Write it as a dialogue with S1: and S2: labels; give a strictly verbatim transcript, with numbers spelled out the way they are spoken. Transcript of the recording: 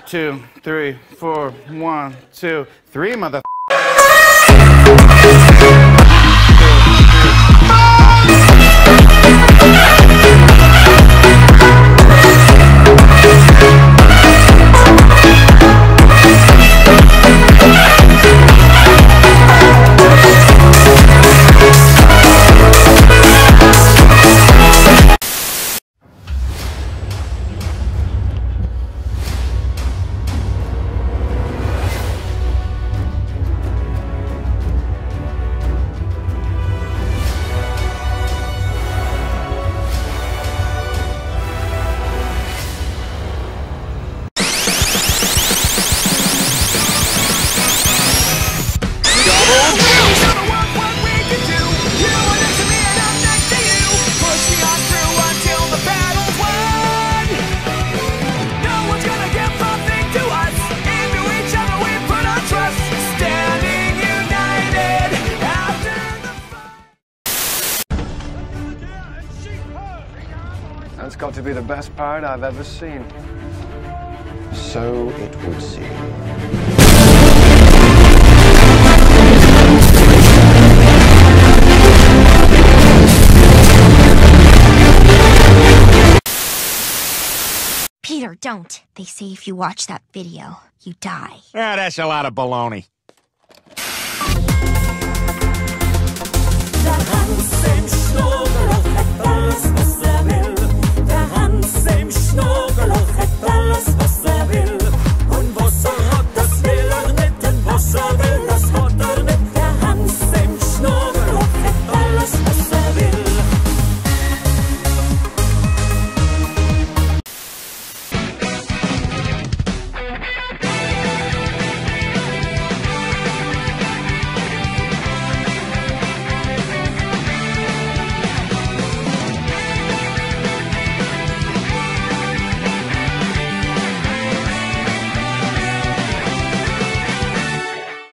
S1: two, three, four, one, two, three, mother.
S2: That's got to be the best parade I've ever seen. So it would seem.
S3: Peter, don't. They say if you watch that video, you die.
S4: Ah, that's a lot of baloney.